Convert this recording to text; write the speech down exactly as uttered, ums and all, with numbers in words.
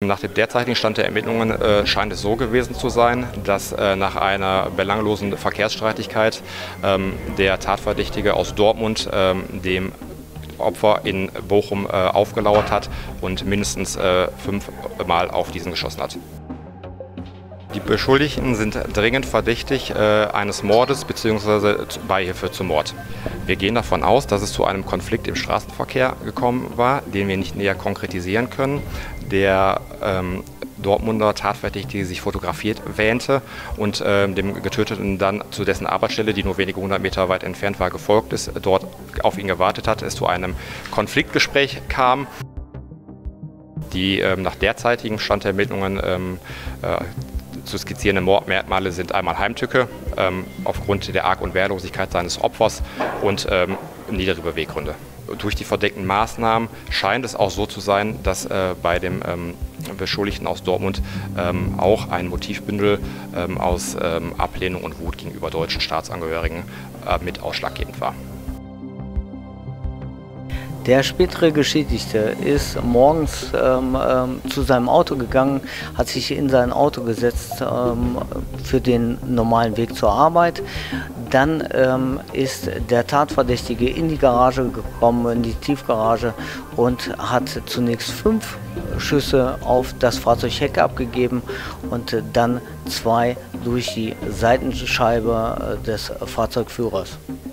Nach dem derzeitigen Stand der Ermittlungen äh, scheint es so gewesen zu sein, dass äh, nach einer belanglosen Verkehrsstreitigkeit ähm, der Tatverdächtige aus Dortmund ähm, dem Opfer in Bochum äh, aufgelauert hat und mindestens äh, fünfmal auf diesen geschossen hat. Die Beschuldigten sind dringend verdächtig äh, eines Mordes bzw. Beihilfe zum Mord. Wir gehen davon aus, dass es zu einem Konflikt im Straßenverkehr gekommen war, den wir nicht näher konkretisieren können. Der ähm, Dortmunder Tatverdächtige sich fotografiert wähnte und äh, dem Getöteten dann zu dessen Arbeitsstelle, die nur wenige hundert Meter weit entfernt war, gefolgt ist, dort auf ihn gewartet hat, es zu einem Konfliktgespräch kam. Die ähm, nach derzeitigem Stand der Ermittlungen ähm, äh, zu skizzierende Mordmerkmale sind einmal Heimtücke ähm, aufgrund der Arg- und Wehrlosigkeit seines Opfers und ähm, niedere Beweggründe. Durch die verdeckten Maßnahmen scheint es auch so zu sein, dass äh, bei dem ähm, Beschuldigten aus Dortmund ähm, auch ein Motivbündel ähm, aus ähm, Ablehnung und Wut gegenüber deutschen Staatsangehörigen äh, mit ausschlaggebend war. Der spätere Geschädigte ist morgens ähm, ähm, zu seinem Auto gegangen, hat sich in sein Auto gesetzt ähm, für den normalen Weg zur Arbeit. Dann ähm, ist der Tatverdächtige in die Garage gekommen, in die Tiefgarage, und hat zunächst fünf Schüsse auf das Fahrzeugheck abgegeben und dann zwei durch die Seitenscheibe des Fahrzeugführers.